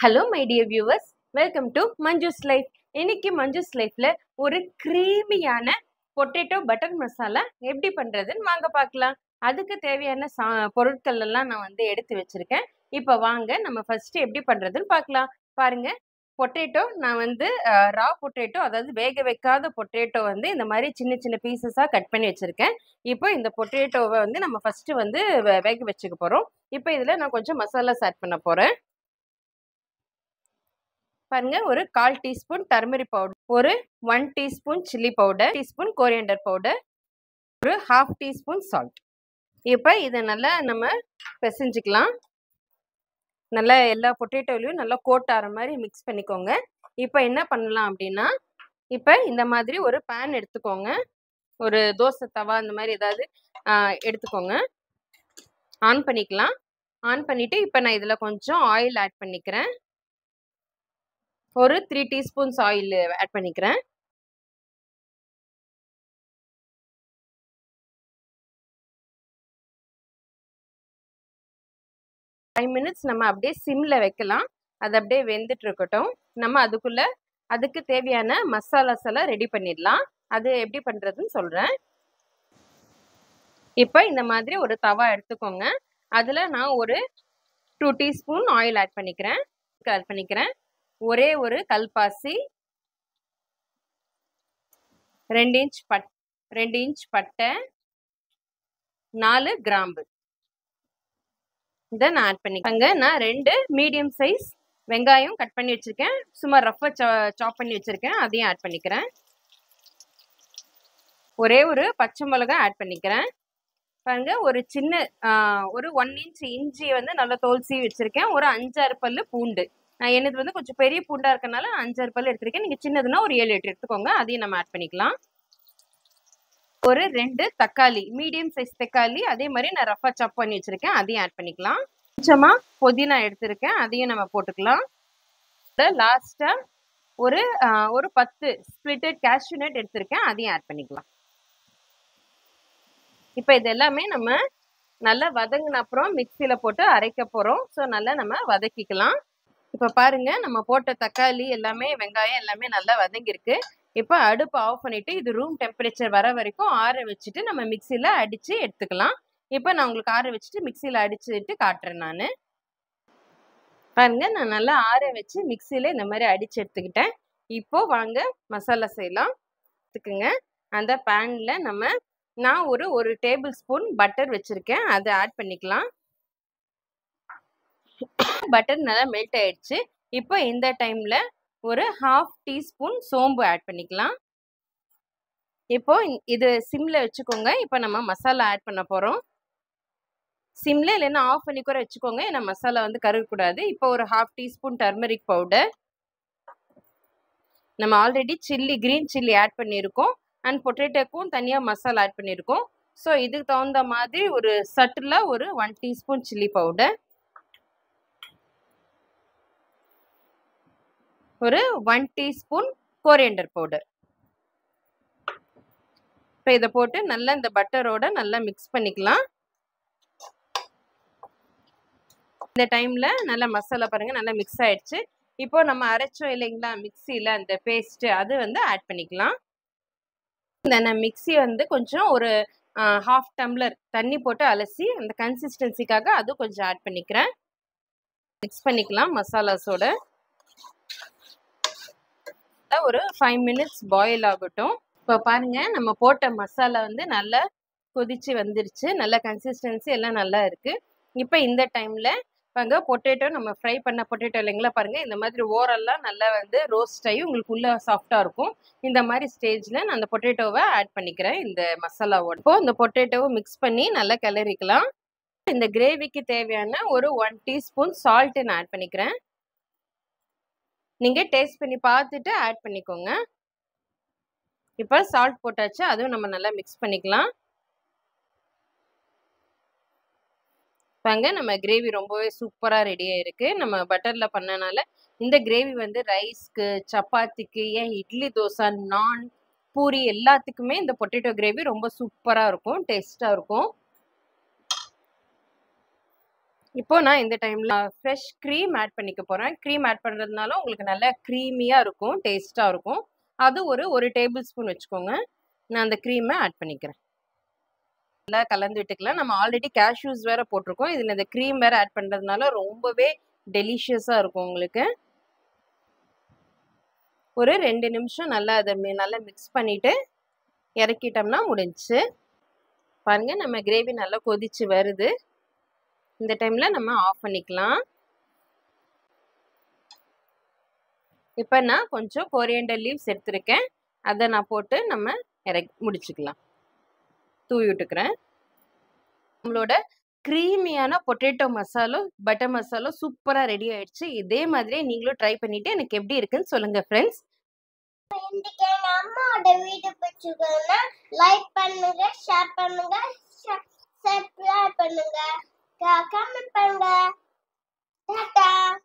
Hello my dear viewers, welcome to Manju's Life. இன்னைக்கு Manju's Lifeல ஒரு creamyயான potato butter masala எப்படி பண்றதுன்னு வாங்க பார்க்கலாம். அதுக்கு தேவையான பொருட்கள் எல்லாம் நான் வந்து எடுத்து வச்சிருக்கேன். இப்போ வாங்க நம்ம ஃபர்ஸ்ட் எப்படி பண்றதுன்னு பார்க்கலாம். பாருங்க, பொட்டேட்டோ நான் வந்து ரா பொட்டேட்டோ, அதாவது வேக வைக்காத பொட்டேட்டோ வந்து இந்த மாதிரி சின்ன சின்ன பீசஸா கட் பண்ணி வச்சிருக்கேன். இப்போ இந்த பொட்டேட்டோவை வந்து நம்ம ஃபர்ஸ்ட் வந்து வேக வச்சுக்க போறோம். இப்போ இதுல நான் கொஞ்சம் மசாலாஸ் ஆட் பண்ண போறேன். பாருங்க, ஒரு 1/4 டீஸ்பூன் டர்மரிக் பவுடர், ஒரு 1 teaspoon chilli powder, teaspoon coriander powder, ஒரு 1/2 டீஸ்பூன் சால்ட். இப்போ இதை நல்லா நம்ம பிசைஞ்சுக்கலாம். நல்லா எல்லா பொட்டேட்டோலையும் நல்லா கோட் ஆகிற மாதிரி மிக்ஸ் பண்ணிக்கோங்க. இப்போ என்ன பண்ணலாம் அப்படின்னா, இப்போ இந்த மாதிரி ஒரு பேன் எடுத்துக்கோங்க. ஒரு தோசை தவா அந்த மாதிரி ஏதாவது எடுத்துக்கோங்க. ஆன் பண்ணிக்கலாம். ஆன் பண்ணிட்டு இப்போ நான் இதில் கொஞ்சம் ஆயில் ஆட் பண்ணிக்கிறேன். ஒரு 3 டீஸ்பூன்ஸ் ஆயில் ஆட் பண்ணிக்கிறேன். ஃபைவ் மினிட்ஸ் நம்ம அப்படியே சிம்ல வைக்கலாம். அது அப்படியே வெந்துட்டு இருக்கட்டும். நம்ம அதுக்கு தேவையான மசாலாஸ் எல்லாம் ரெடி பண்ணிடலாம். அது எப்படி பண்றதுன்னு சொல்றேன். இப்போ இந்த மாதிரி ஒரு தவா எடுத்துக்கோங்க. அதுல நான் ஒரு 2 டீஸ்பூன் ஆயில் ஆட் பண்ணிக்கிறேன். ஒரே ஒரு கல்பாசி, 2 இன்ச் பட்டை, 4 கிராம்பு இதை நான் ஆட் பண்ணிக்கோங்க. நான் 2 மீடியம் சைஸ் வெங்காயம் கட் பண்ணி வச்சிருக்கேன். சும்மா ரஃபா சாப் பண்ணி வச்சிருக்கேன். அதையும் ஆட் பண்ணிக்கிறேன். ஒரே ஒரு பச்சை மிளகாய் ஆட் பண்ணிக்கிறேன். பாருங்க, ஒரு சின்ன ஒரு 1 இன்ச் இஞ்சி வந்து நல்லா தோல் சீவி வச்சிருக்கேன். ஒரு 5-6 பல்லு பூண்டு. என்னது வந்து கொஞ்சம் பெரிய பூண்டா இருக்கனால 5-6 பல்லு எடுத்திருக்கேன். நீங்க சின்னதுன்னா ஒரு 7-8 எடுத்துக்கோங்க. அதையும் நம்ம ஆட் பண்ணிக்கலாம். ஒரு 2 தக்காளி, மீடியம் சைஸ் தக்காளி, அதே மாதிரி நான் ரஃபா சாப் பண்ணி வச்சிருக்கேன். அதையும் ஆட் பண்ணிக்கலாம். கொஞ்சமா புதினா எடுத்திருக்கேன். அதையும் நம்ம போட்டுக்கலாம். லாஸ்டா ஒரு 10 ஸ்பிளிட்டட் கேஷ்யூ நட் எடுத்திருக்கேன். அதையும் ஆட் பண்ணிக்கலாம். இப்போ இது எல்லாமே நம்ம நல்லா வதங்கின அப்புறம் மிக்சியில போட்டு அரைக்க போறோம். ஸோ நல்லா நம்ம வதக்கிக்கலாம். இப்போ பாருங்க, நம்ம போட்ட தக்காளி எல்லாமே வெங்காயம் எல்லாமே நல்லா வதங்கிருக்கு. இப்போ அடுப்பு ஆஃப் பண்ணிட்டு இது ரூம் டெம்பரேச்சர் வர வரைக்கும் ஆற வச்சுட்டு நம்ம மிக்சியில அடிச்சு எடுத்துக்கலாம். இப்போ நான் உங்களுக்கு ஆற வச்சுட்டு மிக்சியில அடிச்சுட்டு காட்டுறேன். நான் பாருங்க, நான் நல்லா ஆற வச்சு மிக்சியில இந்த மாதிரி அடிச்சு எடுத்துக்கிட்டேன். இப்போ வாங்க மசாலா செய்யலாம். எடுத்துக்குங்க. அந்த பேன்ல நான் ஒரு டேபிள் ஸ்பூன் பட்டர் வச்சிருக்கேன். அதை ஆட் பண்ணிக்கலாம். பட்டர் நல்லா மெல்ட் ஆயிடுச்சு. இப்போ இந்த டைம்ல ஒரு 1/2 டீஸ்பூன் சோம்பு ஆட் பண்ணிக்கலாம். இப்போ இது சிம்ல வச்சுக்கோங்க. இப்போ நம்ம மசாலா ஆட் பண்ண போறோம். சிம்ல இல்லைன்னா ஆஃப் பண்ணி கூட வச்சுக்கோங்க. ஏன்னா மசாலா வந்து கருகக்கூடாது. இப்போ ஒரு 1/2 டீஸ்பூன் டர்மரிக் பவுடர். நம்ம ஆல்ரெடி கிரீன் சில்லி ஆட் பண்ணியிருக்கோம். அண்ட் பொட்டேட்டோக்கும் தனியாக மசாலா ஆட் பண்ணியிருக்கோம். ஸோ இதுக்கு தகுந்த மாதிரி ஒரு சட்டில் ஒரு 1 டீஸ்பூன் சில்லி பவுடர், ஒரு 1 டீஸ்பூன் கோரியண்டர் பவுடர். இப்போ இதை போட்டு நல்லா இந்த பட்டரோட நல்லா மிக்ஸ் பண்ணிக்கலாம். இந்த டைம்ல நல்லா மசாலா பாருங்க நல்லா மிக்ஸ் ஆயிடுச்சு. இப்போ நம்ம அரைச்சோம் இல்லைங்களா மிக்சியில, அந்த பேஸ்ட் அது வந்து ஆட் பண்ணிக்கலாம். இந்த மிக்சி வந்து கொஞ்சம் ஒரு 1/2 டம்ளர் தண்ணி போட்டு அலசி அந்த கன்சிஸ்டன்சிக்காக அது கொஞ்சம் ஆட் பண்ணிக்கிறேன். மிக்ஸ் பண்ணிக்கலாம் மசாலாஸோட. ஒரு 5 மினிட்ஸ் பாயில் ஆகட்டும். இப்போ பாருங்க, நம்ம போட்ட மசாலா வந்து நல்லா கொதிச்சு வந்துருச்சு. நல்ல கன்சிஸ்டன்சி எல்லாம் நல்லா இருக்கு. இப்போ இந்த டைம்ல பாருங்க, பொட்டேட்டோ நம்ம ஃப்ரை பண்ண பொட்டேட்டோ இல்லைங்களா, பாருங்க இந்த மாதிரி ஓரெல்லாம் நல்லா வந்து ரோஸ்ட் ஆகி உங்களுக்கு உள்ள சாஃப்டா இருக்கும். இந்த மாதிரி ஸ்டேஜ்ல நான் அந்த பொட்டேட்டோவை ஆட் பண்ணிக்கிறேன் இந்த மசாலாவோட. இப்போ இந்த பொட்டேட்டோவை மிக்ஸ் பண்ணி நல்லா கிளறிக்கலாம். இந்த கிரேவிக்கு தேவையான ஒரு 1 டீஸ்பூன் சால்ட் நான் ஆட் பண்ணிக்கிறேன். நீங்க டேஸ்ட் பண்ணி பார்த்துட்டு ஆட் பண்ணிக்கோங்க. இப்போ சால்ட் போட்டாச்சு. அதுவும் நம்ம நல்லா மிக்ஸ் பண்ணிக்கலாம். பாருங்க, நம்ம கிரேவி ரொம்பவே சூப்பரா ரெடி ஆயிருக்கு. நம்ம பட்டர்ல பண்ணனால இந்த கிரேவி வந்து ரைஸ்க்கு, சப்பாத்திக்கு, ஏன் இட்லி, தோசை, நான், பூரி எல்லாத்துக்குமே இந்த பொட்டேட்டோ கிரேவி ரொம்ப சூப்பரா இருக்கும், டேஸ்டா இருக்கும். இப்போ நான் இந்த டைம்ல ஃப்ரெஷ் க்ரீம் ஆட் பண்ணிக்க போறேன். க்ரீம் ஆட் பண்றதுனால உங்களுக்கு நல்லா க்ரீமியா இருக்கும், டேஸ்ட்டா இருக்கும். அது ஒரு டேபிள் ஸ்பூன் வச்சுக்கோங்க. நான் அந்த க்ரீமை ஆட் பண்ணிக்கிறேன். நல்லா கலந்து விட்டுக்கலாம். நம்ம ஆல்ரெடி கேஷ்யூஸ் வேற போட்டிருக்கோம். இதுல இந்த க்ரீம் வேற ஆட் பண்றதுனால ரொம்பவே டெலிஷியஸா இருக்கும் உங்களுக்கு. ஒரு 2 நிமிஷம் நல்லா அதை நல்லா மிக்ஸ் பண்ணிட்டு இறக்கிட்டோம்னா முடிஞ்சுச்சு. பாருங்க நம்ம கிரேவி நல்லா கொதிச்சு வருது. இந்த டைம்ல நம்ம ஆஃப் பண்ணிக்கலாம். இப்போ நான் கொஞ்சம் கொரியண்டர் லீவ்ஸ் எடுத்திருக்கேன். அதை நான் போட்டு நம்ம முடிச்சுக்கலாம். தூவி விட்டுக்கிறேன். நம்மளோட க்ரீமியான பொட்டேட்டோ மசாலா பட்டர் மசாலா சூப்பரா ரெடி ஆயிடுச்சு. இதே மாதிரியே நீங்களும் ட்ரை பண்ணிட்டு எனக்கு எப்படி இருக்குன்னு சொல்லுங்க ஃப்ரெண்ட்ஸ். இன்னைக்கு எங்க அம்மாவோட வீடியோ பிடிச்சிருக்குன்னா லைக் பண்ணுங்க, ஷேர் பண்ணுங்க, சப்ஸ்கிரைப் பண்ணுங்க, கமெண்ட் பண்ணுங்க. டாடா.